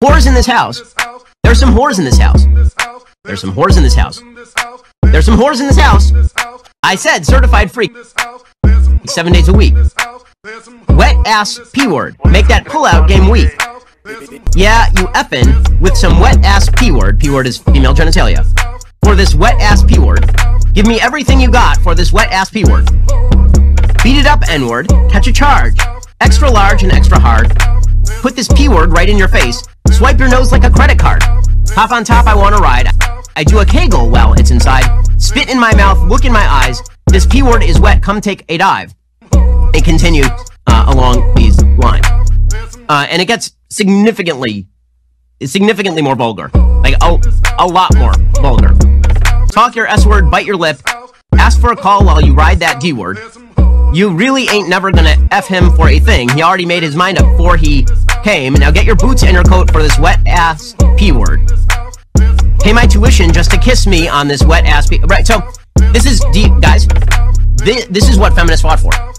Whores in this house. There's some whores in this house. There's some whores in this house. There's some whores in this house. I said certified freak. 7 days a week. Wet ass P-word. Make that pull-out game weak. Yeah, you effin' with some wet ass P-word. P-word is female genitalia. For this wet ass P-word. Give me everything you got for this wet ass P-word. Beat it up, N-word. Catch a charge. Extra large and extra hard. Put this P-word right in your face. Swipe your nose like a credit card. Hop on top, I wanna ride. I do a Kegel while it's inside. Spit in my mouth, look in my eyes. This P-word is wet, come take a dive. It continues along these lines. And it gets significantly more vulgar. Like, a lot more vulgar. Talk your S-word, bite your lip. Ask for a call while you ride that D-word. You really ain't never gonna F him for a thing. He already made his mind up before he came. Now get your boots and your coat for this wet-ass P-word. Pay my tuition just to kiss me on this wet-ass P... Right, so, this is deep, guys. This is what feminists fought for.